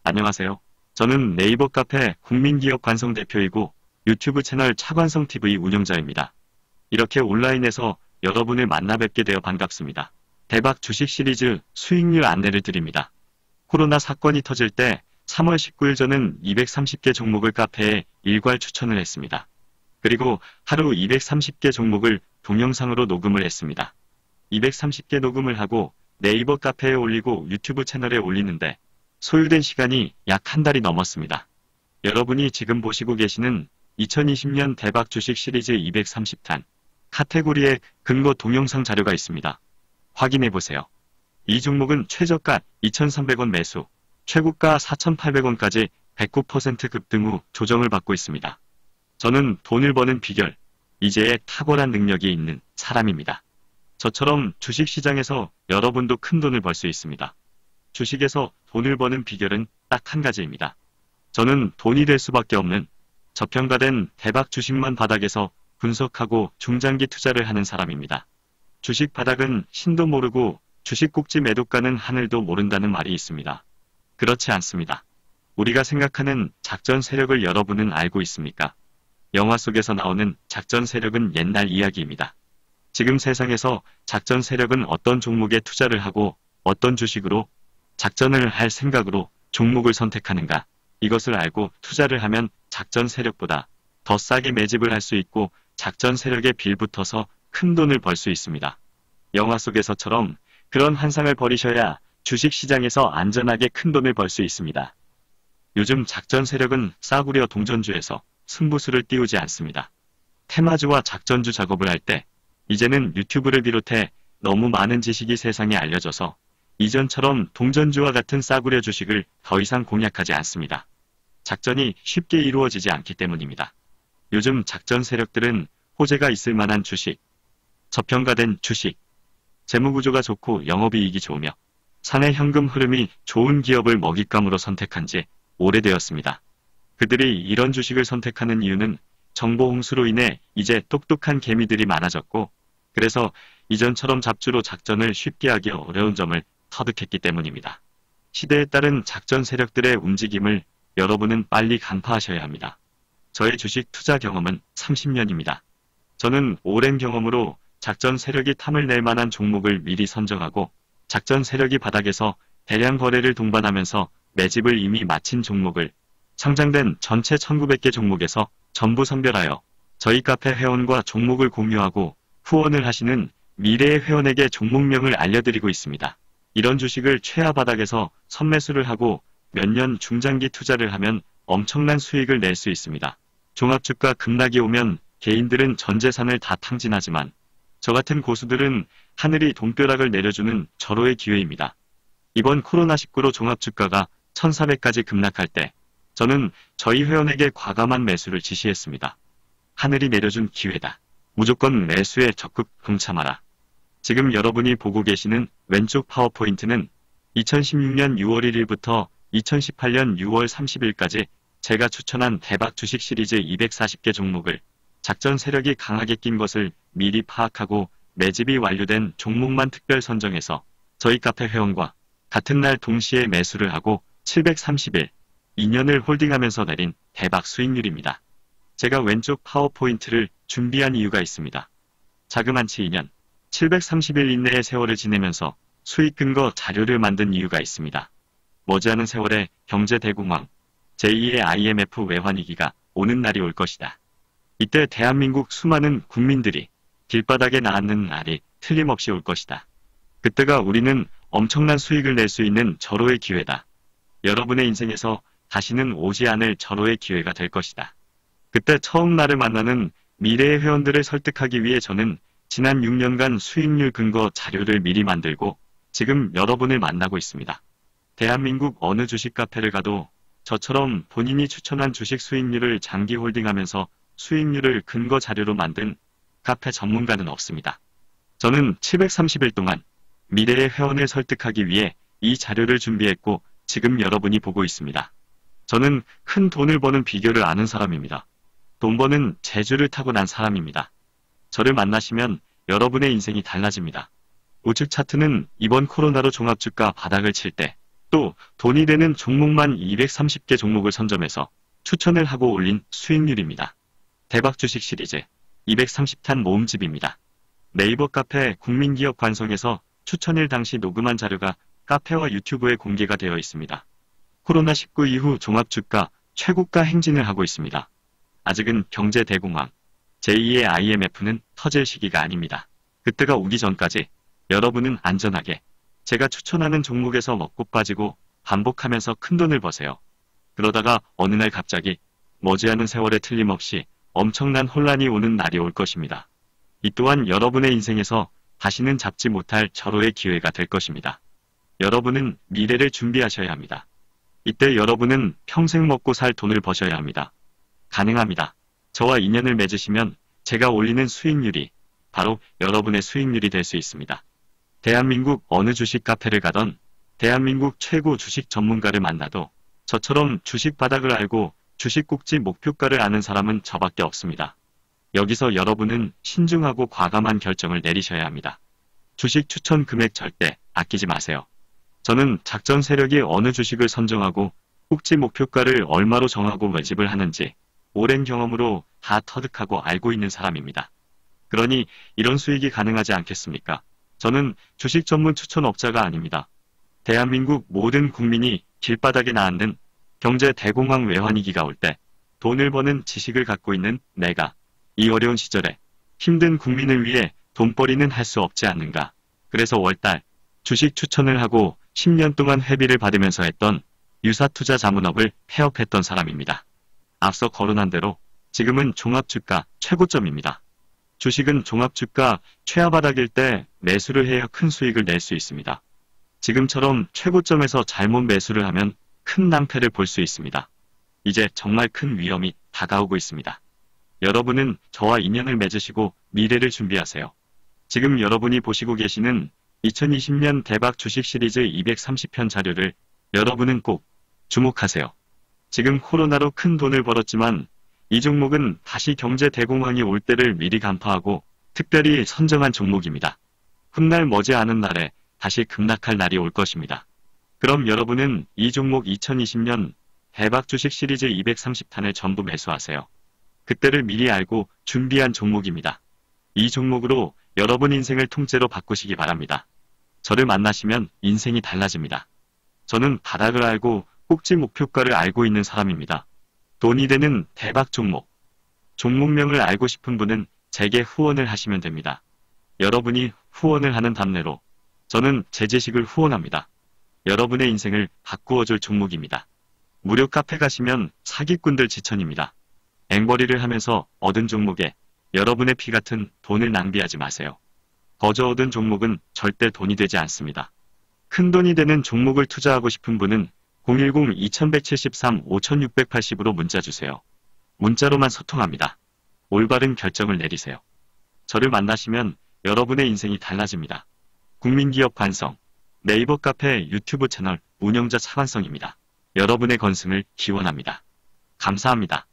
안녕하세요. 저는 네이버 카페 국민기업 관성 대표이고 유튜브 채널 차관성TV 운영자입니다. 이렇게 온라인에서 여러분을 만나 뵙게 되어 반갑습니다. 대박 주식 시리즈 수익률 안내를 드립니다. 코로나 사건이 터질 때 3월 19일 저는 230개 종목을 카페에 일괄 추천을 했습니다. 그리고 하루 230개 종목을 동영상으로 녹음을 했습니다. 230개 녹음을 하고 네이버 카페에 올리고 유튜브 채널에 올리는데 소요된 시간이 약 한 달이 넘었습니다. 여러분이 지금 보시고 계시는 2020년 대박 주식 시리즈 230탄 카테고리의 근거 동영상 자료가 있습니다. 확인해 보세요. 이 종목은 최저가 2,300원 매수, 최고가 4,800원까지 109% 급등 후 조정을 받고 있습니다. 저는 돈을 버는 비결, 이제의 탁월한 능력이 있는 사람입니다. 저처럼 주식시장에서 여러분도 큰 돈을 벌 수 있습니다. 주식에서 돈을 버는 비결은 딱 한 가지입니다. 저는 돈이 될 수밖에 없는 저평가된 대박 주식만 바닥에서 분석하고 중장기 투자를 하는 사람입니다. 주식 바닥은 신도 모르고 주식 꼭지 매도가는 하늘도 모른다는 말이 있습니다. 그렇지 않습니다. 우리가 생각하는 작전 세력을 여러분은 알고 있습니까? 영화 속에서 나오는 작전 세력은 옛날 이야기입니다. 지금 세상에서 작전 세력은 어떤 종목에 투자를 하고 어떤 주식으로 작전을 할 생각으로 종목을 선택하는가, 이것을 알고 투자를 하면 작전 세력보다 더 싸게 매집을 할 수 있고 작전 세력에 빌붙어서 큰 돈을 벌 수 있습니다. 영화 속에서처럼 그런 환상을 버리셔야 주식시장에서 안전하게 큰 돈을 벌 수 있습니다. 요즘 작전 세력은 싸구려 동전주에서 승부수를 띄우지 않습니다. 테마주와 작전주 작업을 할 때 이제는 유튜브를 비롯해 너무 많은 지식이 세상에 알려져서 이전처럼 동전주와 같은 싸구려 주식을 더 이상 공략하지 않습니다. 작전이 쉽게 이루어지지 않기 때문입니다. 요즘 작전 세력들은 호재가 있을 만한 주식, 저평가된 주식, 재무구조가 좋고 영업이익이 좋으며 사내 현금 흐름이 좋은 기업을 먹잇감으로 선택한 지 오래되었습니다. 그들이 이런 주식을 선택하는 이유는 정보 홍수로 인해 이제 똑똑한 개미들이 많아졌고 그래서 이전처럼 잡주로 작전을 쉽게 하기 어려운 점을 터득했기 때문입니다. 시대에 따른 작전 세력들의 움직임을 여러분은 빨리 간파하셔야 합니다. 저의 주식 투자 경험은 30년입니다. 저는 오랜 경험으로 작전 세력이 탐을 낼 만한 종목을 미리 선정하고 작전 세력이 바닥에서 대량 거래를 동반하면서 매집을 이미 마친 종목을 상장된 전체 1900개 종목에서 전부 선별하여 저희 카페 회원과 종목을 공유하고 후원을 하시는 미래의 회원에게 종목명을 알려드리고 있습니다. 이런 주식을 최하 바닥에서 선매수를 하고 몇 년 중장기 투자를 하면 엄청난 수익을 낼 수 있습니다. 종합주가 급락이 오면 개인들은 전 재산을 다 탕진하지만 저 같은 고수들은 하늘이 돈벼락을 내려주는 절호의 기회입니다. 이번 코로나19로 종합주가가 1400까지 급락할 때 저는 저희 회원에게 과감한 매수를 지시했습니다. 하늘이 내려준 기회다. 무조건 매수에 적극 동참하라. 지금 여러분이 보고 계시는 왼쪽 파워포인트는 2016년 6월 1일부터 2018년 6월 30일까지 제가 추천한 대박 주식 시리즈 240개 종목을 작전 세력이 강하게 낀 것을 미리 파악하고 매집이 완료된 종목만 특별 선정해서 저희 카페 회원과 같은 날 동시에 매수를 하고 730일, 2년을 홀딩하면서 내린 대박 수익률입니다. 제가 왼쪽 파워포인트를 준비한 이유가 있습니다. 자그만치 2년, 730일 이내의 세월을 지내면서 수익 근거 자료를 만든 이유가 있습니다. 머지않은 세월에 경제 대공황, 제2의 IMF 외환위기가 오는 날이 올 것이다. 이때 대한민국 수많은 국민들이 길바닥에 나앉는 날이 틀림없이 올 것이다. 그때가 우리는 엄청난 수익을 낼 수 있는 절호의 기회다. 여러분의 인생에서 다시는 오지 않을 절호의 기회가 될 것이다. 그때 처음 나를 만나는 미래의 회원들을 설득하기 위해 저는 지난 6년간 수익률 근거 자료를 미리 만들고 지금 여러분을 만나고 있습니다. 대한민국 어느 주식 카페를 가도 저처럼 본인이 추천한 주식 수익률을 장기 홀딩하면서 수익률을 근거 자료로 만든 카페 전문가는 없습니다. 저는 730일 동안 미래의 회원을 설득하기 위해 이 자료를 준비했고 지금 여러분이 보고 있습니다. 저는 큰 돈을 버는 비결을 아는 사람입니다. 돈 버는 재주를 타고난 사람입니다. 저를 만나시면 여러분의 인생이 달라집니다. 우측 차트는 이번 코로나로 종합주가 바닥을 칠 때 또 돈이 되는 종목만 230개 종목을 선점해서 추천을 하고 올린 수익률입니다. 대박 주식 시리즈 230탄 모음집입니다. 네이버 카페 국민기업 관성에서 추천일 당시 녹음한 자료가 카페와 유튜브에 공개가 되어 있습니다. 코로나19 이후 종합주가 최고가 행진을 하고 있습니다. 아직은 경제 대공황, 제2의 IMF는 터질 시기가 아닙니다. 그때가 오기 전까지 여러분은 안전하게 제가 추천하는 종목에서 먹고 빠지고 반복하면서 큰돈을 버세요. 그러다가 어느 날 갑자기 머지않은 세월에 틀림없이 엄청난 혼란이 오는 날이 올 것입니다. 이 또한 여러분의 인생에서 다시는 잡지 못할 절호의 기회가 될 것입니다. 여러분은 미래를 준비하셔야 합니다. 이때 여러분은 평생 먹고 살 돈을 버셔야 합니다. 가능합니다. 저와 인연을 맺으시면 제가 올리는 수익률이 바로 여러분의 수익률이 될 수 있습니다. 대한민국 어느 주식 카페를 가던 대한민국 최고 주식 전문가를 만나도 저처럼 주식 바닥을 알고 주식 꼭지 목표가를 아는 사람은 저밖에 없습니다. 여기서 여러분은 신중하고 과감한 결정을 내리셔야 합니다. 주식 추천 금액 절대 아끼지 마세요. 저는 작전 세력이 어느 주식을 선정하고 꼭지 목표가를 얼마로 정하고 매집을 하는지 오랜 경험으로 다 터득하고 알고 있는 사람입니다. 그러니 이런 수익이 가능하지 않겠습니까? 저는 주식 전문 추천업자가 아닙니다. 대한민국 모든 국민이 길바닥에 나앉는 경제 대공황 외환위기가 올 때 돈을 버는 지식을 갖고 있는 내가 이 어려운 시절에 힘든 국민을 위해 돈벌이는 할 수 없지 않는가. 그래서 월달 주식 추천을 하고 10년 동안 회비를 받으면서 했던 유사투자 자문업을 폐업했던 사람입니다. 앞서 거론한 대로 지금은 종합주가 최고점입니다. 주식은 종합주가 최하바닥일 때 매수를 해야 큰 수익을 낼 수 있습니다. 지금처럼 최고점에서 잘못 매수를 하면 큰 낭패를 볼 수 있습니다. 이제 정말 큰 위험이 다가오고 있습니다. 여러분은 저와 인연을 맺으시고 미래를 준비하세요. 지금 여러분이 보시고 계시는 2020년 대박 주식 시리즈 230편 자료를 여러분은 꼭 주목하세요. 지금 코로나로 큰 돈을 벌었지만 이 종목은 다시 경제 대공황이 올 때를 미리 간파하고 특별히 선정한 종목입니다. 훗날 머지않은 날에 다시 급락할 날이 올 것입니다. 그럼 여러분은 이 종목 2020년 대박 주식 시리즈 230탄을 전부 매수하세요. 그때를 미리 알고 준비한 종목입니다. 이 종목으로 여러분 인생을 통째로 바꾸시기 바랍니다. 저를 만나시면 인생이 달라집니다. 저는 바닥을 알고 꼭지 목표가를 알고 있는 사람입니다. 돈이 되는 대박 종목. 종목명을 알고 싶은 분은 제게 후원을 하시면 됩니다. 여러분이 후원을 하는 답례로 저는 제 지식을 후원합니다. 여러분의 인생을 바꾸어줄 종목입니다. 무료 카페 가시면 사기꾼들 지천입니다. 앵벌이를 하면서 얻은 종목에 여러분의 피 같은 돈을 낭비하지 마세요. 거저 얻은 종목은 절대 돈이 되지 않습니다. 큰 돈이 되는 종목을 투자하고 싶은 분은 010-2173-5680으로 문자 주세요. 문자로만 소통합니다. 올바른 결정을 내리세요. 저를 만나시면 여러분의 인생이 달라집니다. 국민기업 관성, 네이버 카페 유튜브 채널 운영자 차관성입니다. 여러분의 건승을 기원합니다. 감사합니다.